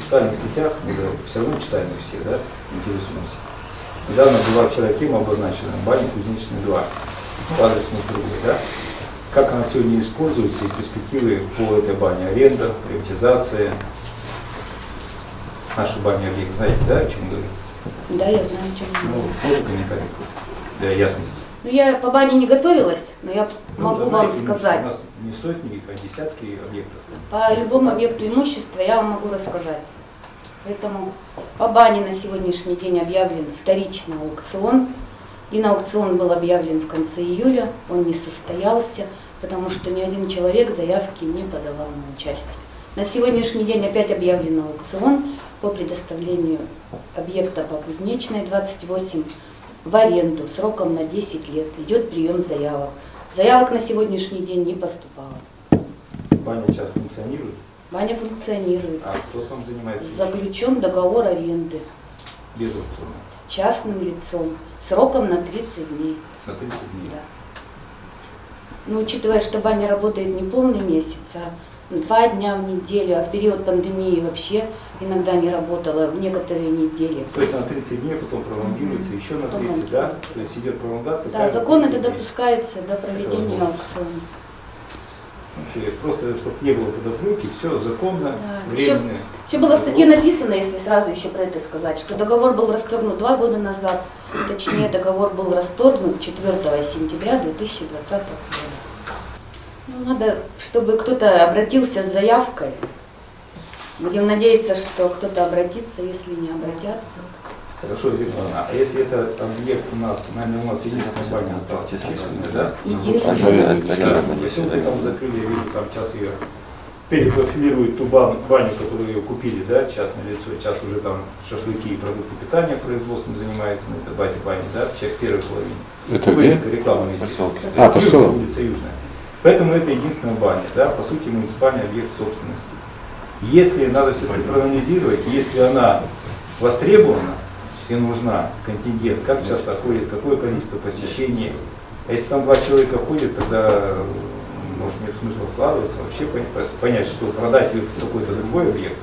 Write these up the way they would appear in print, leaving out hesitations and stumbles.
социальных сетях, мы же все равно читаем их все, да, интересуемся. Недавно была вчера тема обозначена, баня Кузнечная 2, адрес другой, да. Как она сегодня используется и перспективы по этой бане, аренда, приватизация. Наша баня объект, знаете, да, о чем говорю? Да, я знаю, о чем. Ну, можно комментарий для ясности? Ну, я по бане не готовилась, но я могу вам знаете, сказать. У нас не сотни, а десятки объектов. По любому объекту имущества я вам могу рассказать. Поэтому по бане на сегодняшний день объявлен вторичный аукцион. И на аукцион был объявлен в конце июля, он не состоялся, потому что ни один человек заявки не подавал на участие. На сегодняшний день опять объявлен аукцион по предоставлению объекта по Кузнечной 28 в аренду сроком на 10 лет. Идет прием заявок. Заявок на сегодняшний день не поступало. Баня сейчас функционирует? Баня функционирует. А кто там занимается? Заключен договор аренды. Без аукциона? С частным лицом. Сроком на 30 дней. На 30 дней? Да. Но учитывая, что баня работает не полный месяц, а 2 дня в неделю, а в период пандемии вообще иногда не работала, в некоторые недели. То есть на 30 дней, потом пролонгируется еще на 30, да? То есть идет пролонгация? Да, закон это допускается до проведения аукциона. Просто, чтобы не было подоплеки, все законно, Да. временно. Еще было в статье написано, если сразу еще про это сказать, что договор был расторгнут 2 года назад, точнее договор был расторгнут 4 сентября 2020 года. Ну, надо, чтобы кто-то обратился с заявкой. Будем надеяться, что кто-то обратится, если не обратятся. Хорошо, Светлана, а если это объект у нас единственная баня осталась, да? Единственная. Поселки там закрыли, я вижу, там сейчас ее перепрофилируют ту баню, которую ее купили, да, частное лицо, сейчас уже там шашлыки и продукты питания производством занимается, на этой бане, да, человек первой половины. Это вывеска где? Рекламная Поселки. Южная, улица Южная. Поэтому это единственная баня, да, по сути муниципальный объект собственности. Если надо все-таки проанализировать, если она востребована и нужна, контингент, как часто ходит, какое количество посещений. А если там 2 человека ходят, тогда может нет смысла вкладываться, вообще понять, что продать ее в какой-то другой объект,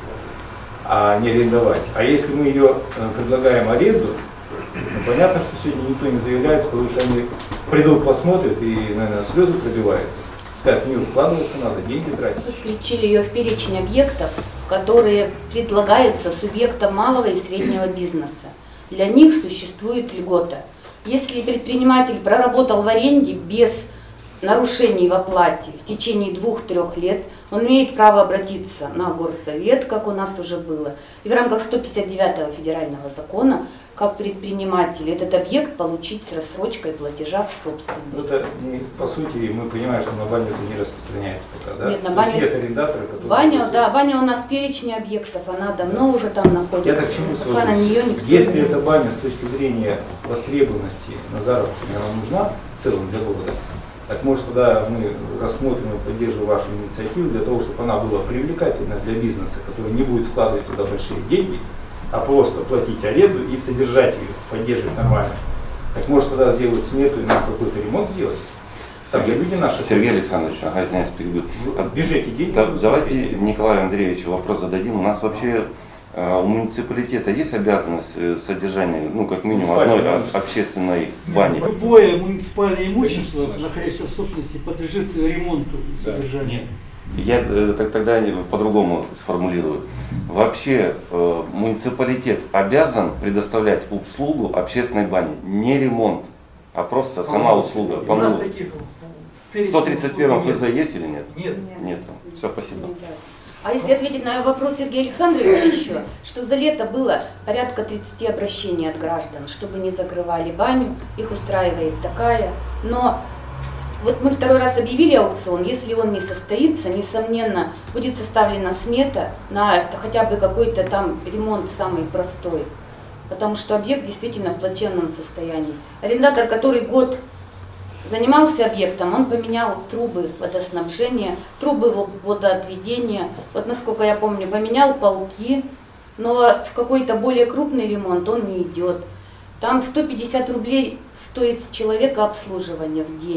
а не арендовать. А если мы ее предлагаем аренду, ну, понятно, что сегодня никто не заявляется, потому что они придут, посмотрят и, наверное, слезы пробивают. Сказать, в нее вкладываться надо, деньги тратить. Включили ее в перечень объектов, которые предлагаются субъектам малого и среднего бизнеса. Для них существует льгота. Если предприниматель проработал в аренде без нарушений в оплате в течение 2-3 лет, он имеет право обратиться на горсовет, как у нас уже было. И в рамках 159-го федерального закона, как предприниматель, этот объект получить с рассрочкой платежа в собственность. Это, по сути, мы понимаем, что на баню это не распространяется пока, да? Нет, на баню... нет арендатора, который... Баня у нас в перечне объектов, она давно уже там находится. Я так к чему пока на нее никто Если не... эта баня с точки зрения востребованности на заработке, она нужна в целом для города, так может тогда мы рассмотрим и поддержим вашу инициативу для того, чтобы она была привлекательна для бизнеса, который не будет вкладывать туда большие деньги, а просто платить аренду и содержать ее, поддерживать нормально. Так может тогда сделать смету и нам какой-то ремонт сделать? Там же люди наши. Сергей Александрович, извиняюсь, перебью. В бюджете деньги. Давайте Николаю Андреевичу вопрос зададим. У нас вообще у муниципалитета есть обязанность содержания, ну как минимум одной общественной бани? Любое муниципальное имущество, находящееся в собственности, подлежит ремонту и содержанию. Я тогда по-другому сформулирую. Вообще муниципалитет обязан предоставлять услугу общественной бани, не ремонт, а просто сама услуга. У нас таких в 131 ФЗ есть или нет? Нет. Нет. Все, спасибо. А если ответить на вопрос Сергея Александровича еще, что за лето было порядка 30 обращений от граждан, чтобы не закрывали баню, их устраивает такая, но вот мы 2-й раз объявили аукцион, если он не состоится, несомненно, будет составлена смета на хотя бы какой-то там ремонт самый простой, потому что объект действительно в плачевном состоянии. Арендатор, который год занимался объектом, он поменял трубы водоснабжения, трубы водоотведения, вот насколько я помню, поменял полки, но в какой-то более крупный ремонт он не идет. Там 150 рублей стоит с человека обслуживание в день.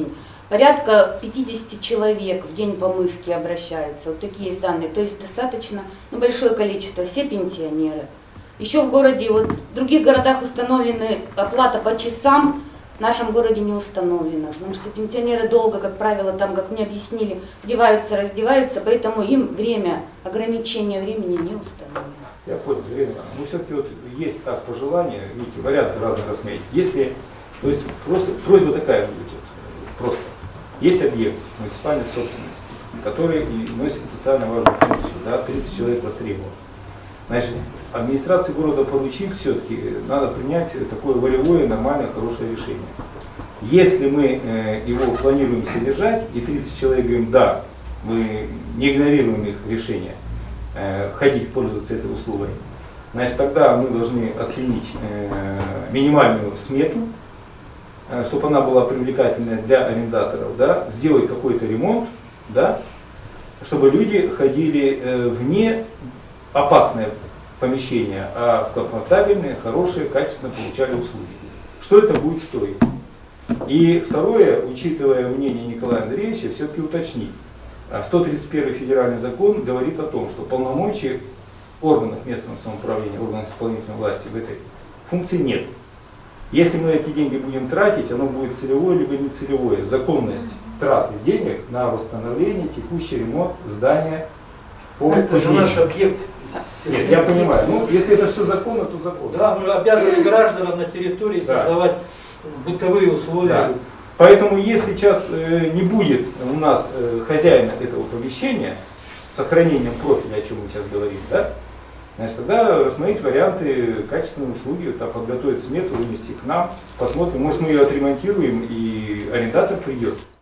порядка 50 человек в день помывки обращаются. Вот такие есть данные. То есть достаточно большое количество, все пенсионеры. Еще в городе, вот в других городах установлены оплата по часам, в нашем городе не установлено, потому что пенсионеры долго, как правило, там, как мне объяснили, одеваются, раздеваются, поэтому им время, ограничение времени не установлено. Я понял, Елена, но все-таки вот есть так пожелание, видите, варианты разные рассмотреть. Если, то есть просто, просьба такая будет, просто. Есть объект муниципальной собственности, который носит социально важную функцию, да, 30 человек востребован. Значит, администрации города поручить все-таки надо принять такое волевое, нормальное, хорошее решение. Если мы его планируем содержать, и 30 человек говорим, да, мы не игнорируем их решение, ходить, пользоваться этой услугой, значит, тогда мы должны оценить минимальную смету, чтобы она была привлекательная для арендаторов, да, сделать какой-то ремонт, да, чтобы люди ходили в не опасное помещение, а в комфортабельные, хорошие, качественно получали услуги. Что это будет стоить? И второе, учитывая мнение Николая Андреевича, все-таки уточнить. 131 федеральный закон говорит о том, что полномочий органов местного самоуправления, органов исполнительной власти в этой функции нет. Если мы эти деньги будем тратить, оно будет целевое либо нецелевое. Законность траты денег на восстановление, текущий ремонт здания по Это же наш объект. Нет, я понимаю. Ну, если это все законно, то законно. Да, мы обязаны гражданам на территории Да. создавать бытовые условия. Да. Поэтому, если сейчас не будет у нас хозяина этого помещения, с сохранением профиля, о чем мы сейчас говорим, да, значит, тогда рассмотреть варианты качественной услуги, там, подготовить смету, вынести к нам, посмотрим, может мы ее отремонтируем и арендатор придет.